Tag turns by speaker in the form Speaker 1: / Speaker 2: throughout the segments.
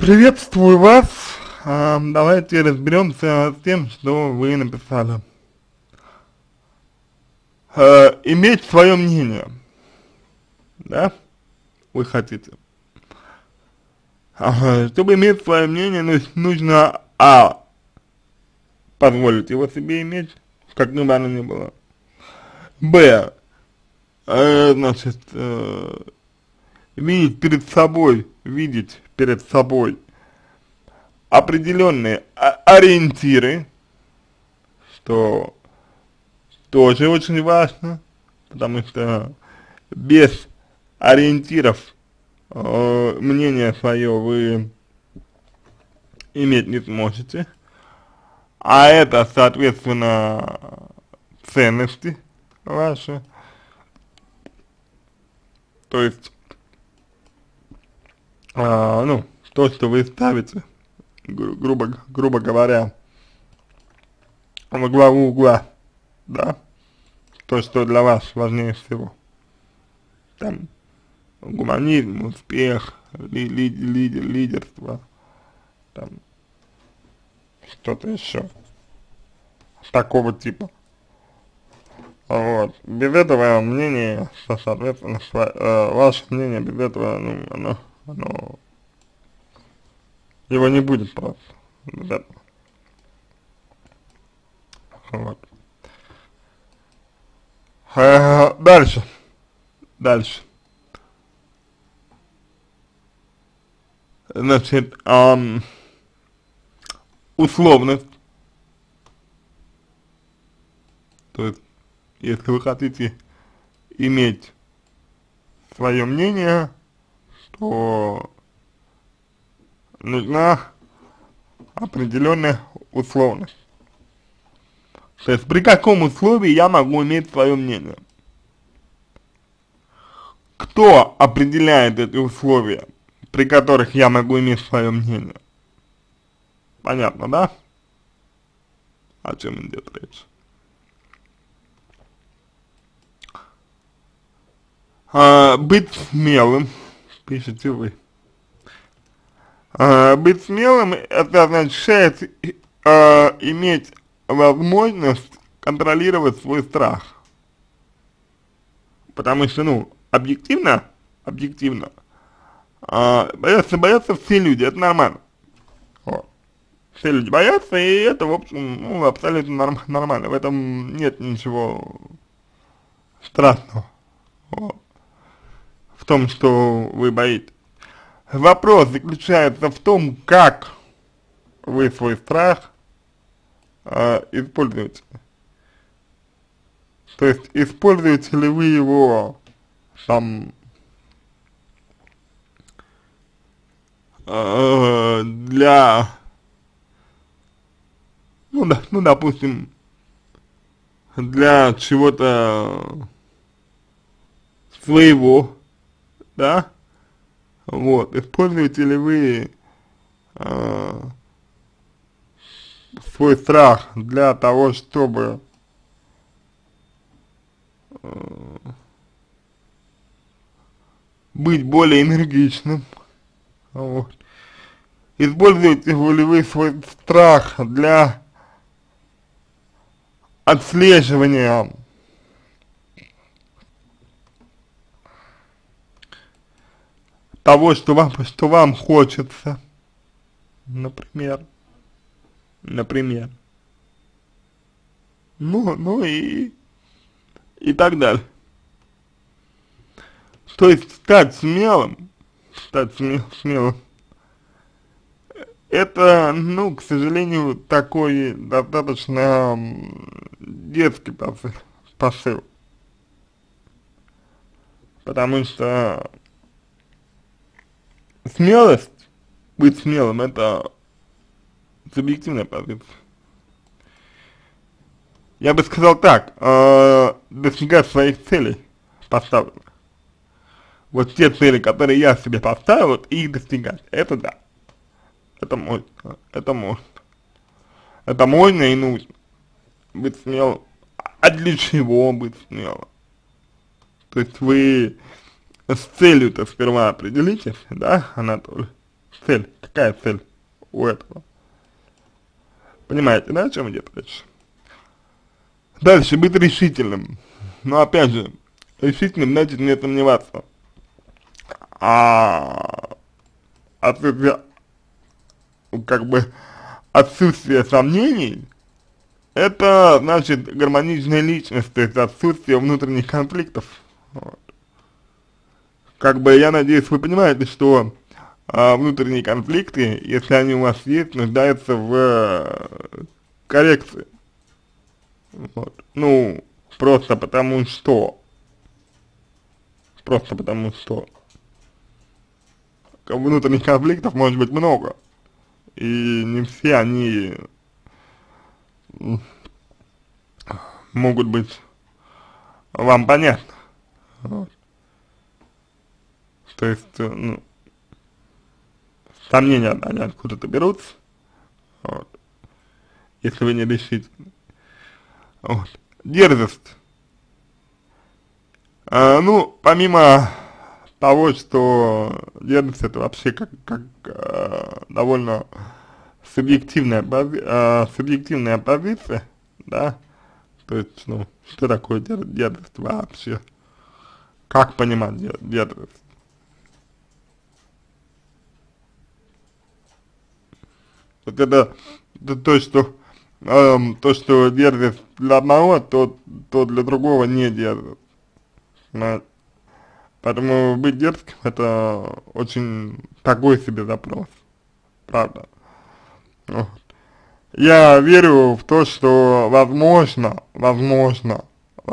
Speaker 1: Приветствую вас. Давайте разберемся с тем, что вы написали. Иметь свое мнение, да, вы хотите. Чтобы иметь свое мнение, нужно, позволить его себе иметь, как бы оно ни было. Б, значит, видеть перед собой определенные ориентиры, что тоже очень важно, потому что без ориентиров мнение свое вы иметь не сможете, а это, соответственно, ценности ваши, то есть, ну, то, что вы ставите, грубо говоря, во главу угла, да, то, что для вас важнее всего, там, гуманизм, успех, лидерство, там, что-то еще, такого типа. Вот, без этого мнения, соответственно, ваше мнение без этого, ну, оно, его не будет просто, без этого. Вот. Дальше. Значит, условность, то есть, если вы хотите иметь свое мнение, то нужна определенная условность. То есть, при каком условии я могу иметь свое мнение? Кто определяет эти условия, при которых я могу иметь свое мнение? Понятно, да? О чем идет речь? Быть смелым, пишете вы. Быть смелым, это означает иметь возможность контролировать свой страх. Потому что, ну, объективно, боятся все люди, это нормально. Вот. Все люди боятся, и это, в общем, ну, абсолютно нормально. В этом нет ничего страшного. Вот. В том, что вы боитесь. Вопрос заключается в том, как вы свой страх используете. То есть, используете ли вы его там для, ну, допустим, для чего-то своего, да? Вот, используете ли вы свой страх для того, чтобы быть более энергичным, вот. Используете ли вы свой страх для отслеживания того, что вам хочется, например, ну и так далее. То есть стать смелым, это, ну, к сожалению, такой достаточно детский посыл, потому что быть смелым, это субъективная позиция. Я бы сказал так, достигать своих целей поставленных. Вот те цели, которые я себе поставил, вот их достигать, это да, это можно, это можно и нужно быть смелым. А для чего быть смелым? То есть вы с целью-то сперва определитесь, да, Анатолий? цель, какая цель у этого? Понимаете, да, о чем идет речь? Дальше, быть решительным. Но опять же, решительным значит не сомневаться. А отсутствие, как бы, отсутствие сомнений, это значит гармоничная личность, то есть отсутствие внутренних конфликтов. Вот. Как бы я надеюсь, вы понимаете, что внутренние конфликты, если они у вас есть, нуждаются в коррекции. Вот. Ну, просто потому что внутренних конфликтов может быть много, и не все они могут быть вам понятны. Вот. То есть, ну, сомнения, они откуда-то берутся, вот, если вы не решительны. Вот. Дерзость. Ну, помимо того, что дерзость это вообще как довольно субъективная позиция, да, то есть, ну, что такое дерзость вообще, как понимать дерзость? Вот это то, что дерзость для одного, то для другого не дерзость. Поэтому быть дерзким это очень такой себе запрос, правда. Вот. Я верю в то, что возможно,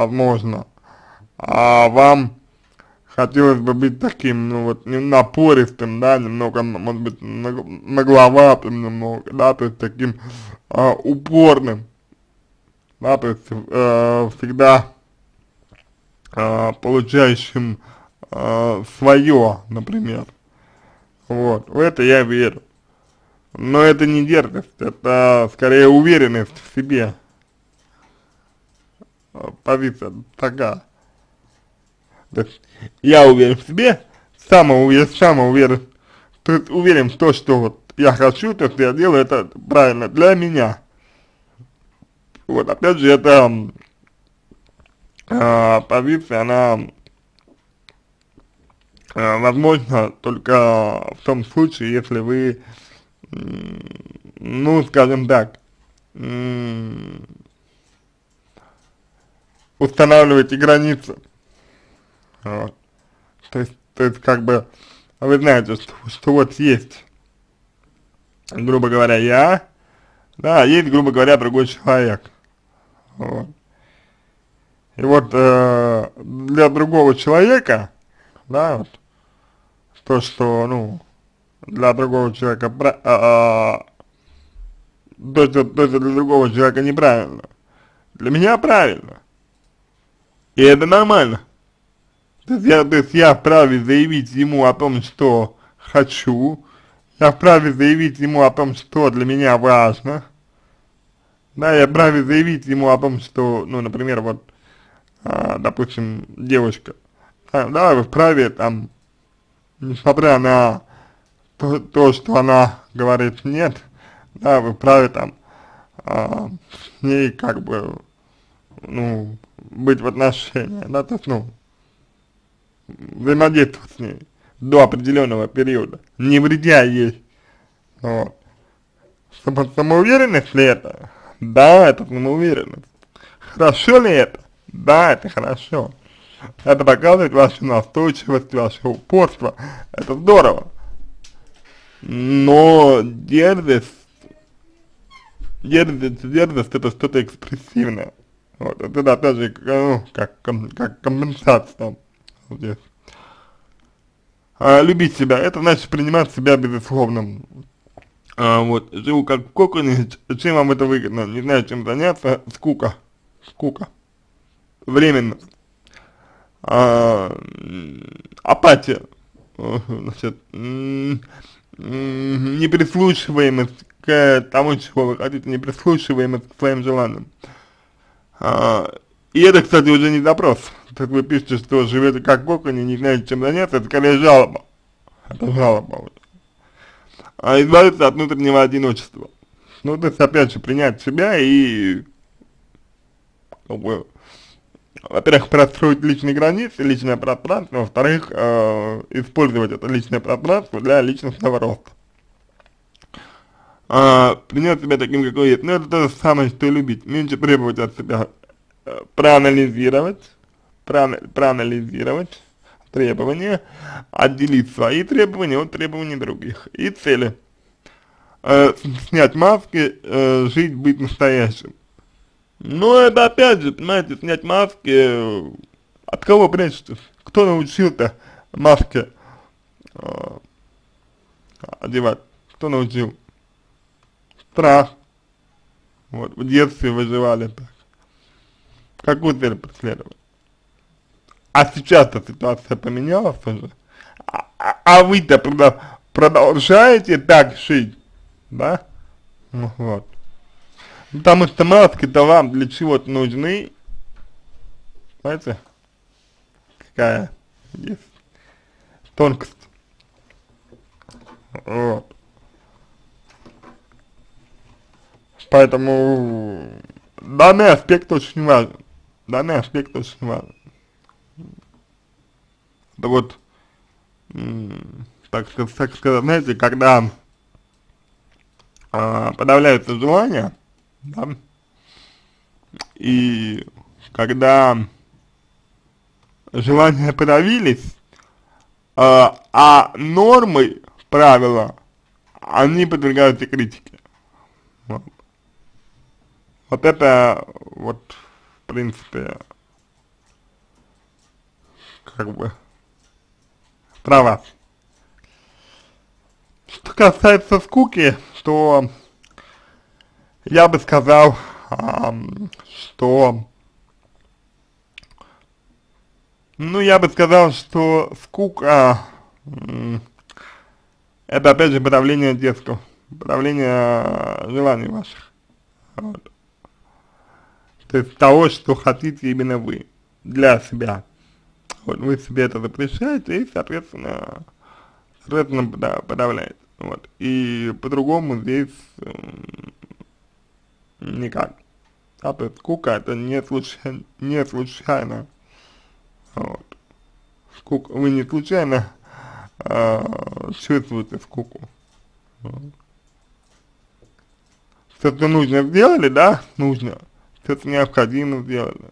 Speaker 1: вам хотелось бы быть таким, ну вот, напористым, да, немного, может быть, нагловатым немного, да, то есть таким упорным, да, то есть всегда получающим свое, например. Вот, в это я верю. Но это не дерзость, это скорее уверенность в себе. Позиция такая. То есть я уверен в себе, самоуверен, то есть уверен в том, что вот я хочу, то, что я делаю, это правильно для меня. Вот, опять же, эта позиция, она возможно только в том случае, если вы, ну, скажем так, устанавливаете границы. Вот. То есть как бы вы знаете, что вот есть, грубо говоря, да, есть, грубо говоря, другой человек. Вот. И вот для другого человека, да, вот, то, что, ну, для другого человека, то, что для другого человека неправильно, для меня правильно. И это нормально. То есть я вправе заявить ему о том, что хочу, я вправе заявить ему о том, что для меня важно, да, я вправе заявить ему о том, что, ну, например, вот, допустим, девушка, да, вы вправе там, несмотря на то, что она говорит нет, да, вы вправе там с ней как бы, ну, быть в отношениях, да, то есть, ну, взаимодействовать с ней до определенного периода, не вредя ей. Вот. Самоуверенность ли это? Да, это самоуверенность. Хорошо ли это? Да, это хорошо. Это показывает вашу настойчивость, ваше упорство. Это здорово. Но дерзость это что-то экспрессивное. Вот, это опять же, ну, как компенсация здесь. Любить себя, это значит принимать себя безусловно. Вот, живу как в коконе, чем вам это выгодно? Не знаю, чем заняться, скука, временно. Апатия, значит, неприслушиваемость к тому, чего вы хотите, неприслушиваемость к своим желаниям. И это, кстати, уже не запрос. Так вы пишете, что живете как в коконе, не знаете, чем заняться, это скорее жалоба. Это жалоба. избавиться от внутреннего одиночества. Ну, то есть, опять же, принять себя и, как бы, во-первых, простроить личные границы, личное пространство, во-вторых, использовать это личное пространство для личностного роста. Принять себя таким, какой есть. Ну, это то же самое, что и любить. Меньше требовать от себя, проанализировать, проанализировать требования, отделить свои требования от требований других. И цели. Снять маски, жить, быть настоящим. Но это опять же, понимаете, снять маски, от кого прячетесь? Кто научил-то маски одевать? Кто научил? Страх. Вот, в детстве выживали так. Какую цель преследовали? А сейчас-то ситуация поменялась уже. А вы-то продолжаете так жить, да? Ну, вот. Потому что маски-то вам для чего-то нужны. Знаете, какая есть тонкость. Вот. Поэтому данный аспект очень важен. Данный аспект очень важен. Да вот, так сказать, знаете, когда подавляются желания, да, и когда желания подавились, нормы, правила, они подвергаются критике. Вот. Вот это, вот, в принципе, как бы, про вас. Что касается скуки, то я бы сказал, что, ну, я бы сказал, что скука, это, опять же, подавление детского, подавление желаний ваших. Вот. То есть того, что хотите именно вы, для себя. Вот, вы себе это запрещаете и, соответственно, подавляете. Вот. И по-другому здесь никак. А то есть скука это не случайно. Вот. Вы не случайно чувствуете скуку. Вот. Все, что нужно, сделали, да? Нужно. Все, что необходимо, сделали.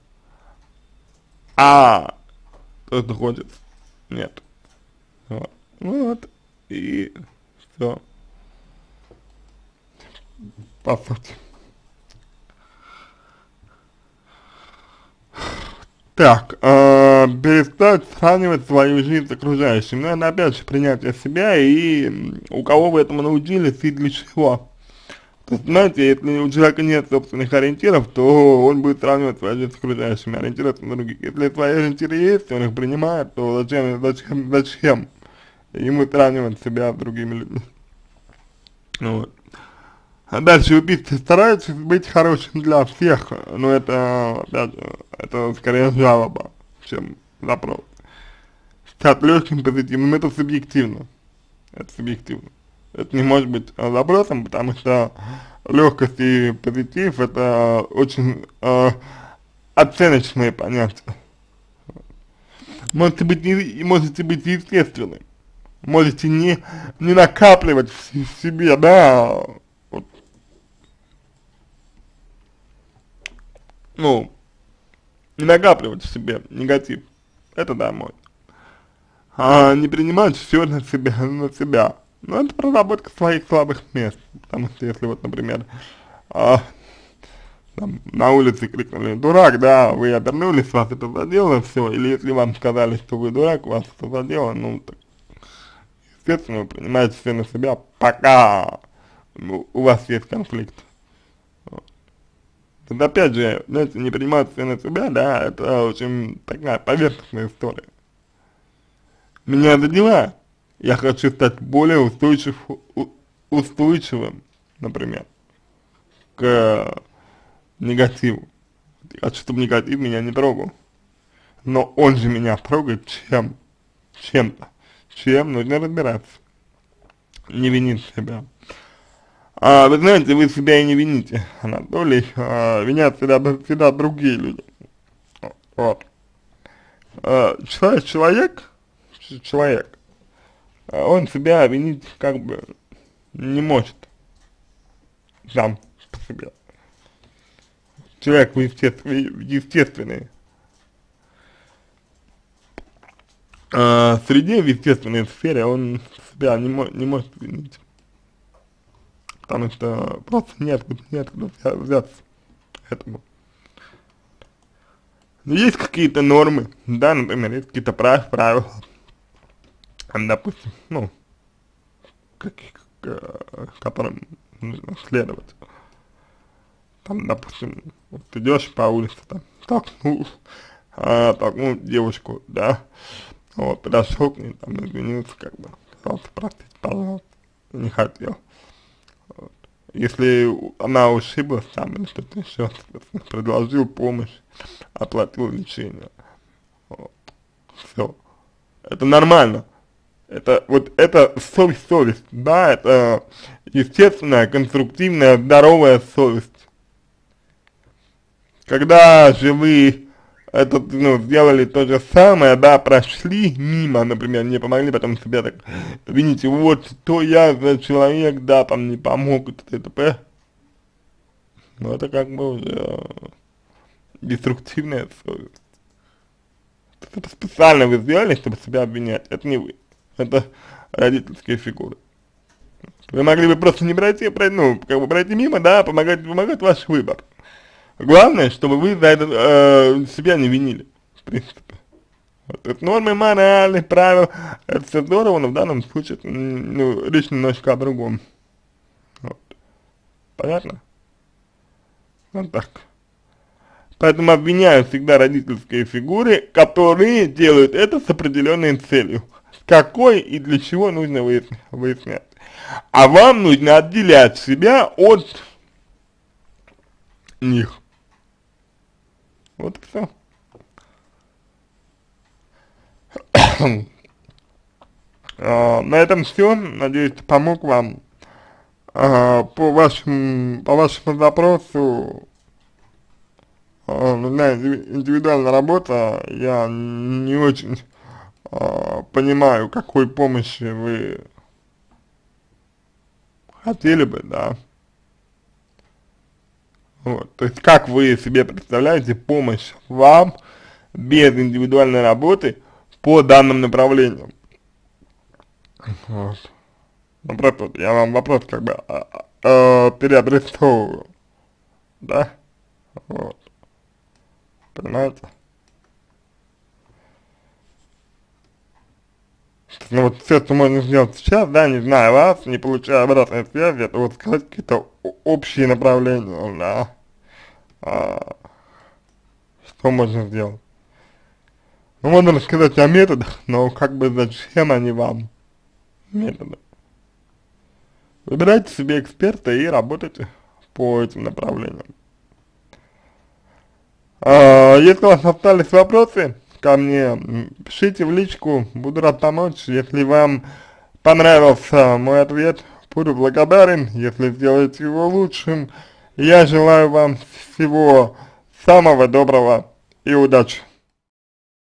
Speaker 1: А то, что хочется, нет. Вот. Вот. И все. По сути. Так, перестать сравнивать свою жизнь с окружающим. Ну, это опять же принятие себя и у кого вы этому научились и для чего. То есть, знаете, если у человека нет собственных ориентиров, то он будет сравнивать свою жизнь с окружающими, ориентироваться на других. Если свои ориентиры есть, он их принимает, то зачем ему сравнивать себя с другими людьми? Вот. А дальше убийцы стараются быть хорошим для всех, но это, опять же, это скорее жалоба, чем запрос. Стать легким, позитивным, это субъективно. Это субъективно. Это не может быть запросом, потому что легкость и позитив это очень оценочные понятия. Можете быть естественным, можете не накапливать в себе, да, вот, ну, не накапливать в себе негатив, это да, может. А не принимать все на себя. Но это проработка своих слабых мест, потому что если вот, например, там, на улице крикнули «дурак», да, вы обернулись, вас это задело, все, или если вам сказали, что вы дурак, вас это задело, ну, так, естественно, вы принимаете все на себя, пока у вас есть конфликт. Вот. Это опять же, знаете, не принимать все на себя, да, это очень такая поверхностная история. Меня задевает. Я хочу стать более устойчивым, например, к негативу. Я хочу, чтобы негатив меня не трогал. Но он же меня трогает чем-то. Чем нужно разбираться. не винит себя. Вы знаете, вы себя и не вините, Анатолий, винят всегда другие люди. Вот. Человек, он себя винить как бы не может сам по себе. Человек в естественной среде, в естественной сфере он себя не может винить. Потому что просто неоткуда взяться этому. Но есть какие-то нормы, да, например, есть какие-то правила, допустим, ну, которым нужно следовать. Там, допустим, вот идешь по улице, там, толкнул девушку, да, вот, подошел к ней, там, извинился, как бы, пожалуйста, простите, пожалуйста, не хотел. Вот. Если она ушиблась там или что-то еще, предложил помощь, оплатил лечение, вот, все, это нормально. Это совесть, да, это естественная, конструктивная, здоровая совесть. Когда же вы сделали то же самое, да, прошли мимо, например, не помогли, потом себя так вините, вот что я за человек, да, там не помог, т.д. Ну, это как бы уже деструктивная совесть. Это специально вы сделали, чтобы себя обвинять, это не вы, это родительские фигуры. Вы могли бы просто не пройти, пройти мимо, да, помогать ваш выбор. Главное, чтобы вы за это себя не винили, в принципе. Вот, это нормы морали, правил, это все здорово, но в данном случае, речь немножко о другом. Вот. Понятно? Вот так. Поэтому обвиняю всегда родительские фигуры, которые делают это с определенной целью. С какой и для чего нужно выяснять. А вам нужно отделять себя от них. Вот и все. На этом все. Надеюсь, помог вам. По вашему запросу нужна индивидуальная работа. Я не очень понимаю, какой помощи вы хотели бы, да. Вот, то есть, как вы себе представляете помощь вам без индивидуальной работы по данным направлениям? Вот. Ну, просто вот я вам вопрос как бы переадресовываю, да? Вот. Понимаете? Ну вот все, что можно сделать сейчас, да, не зная вас, не получая обратной связи, это вот сказать какие-то общие направления, да. Что можно сделать? Ну, можно рассказать о методах, но как бы зачем они вам, методы? Выбирайте себе эксперта и работайте по этим направлениям. Если у вас остались вопросы ко мне, пишите в личку, буду рад помочь. Если вам понравился мой ответ, буду благодарен, если сделаете его лучшим. Я желаю вам всего самого доброго и удачи.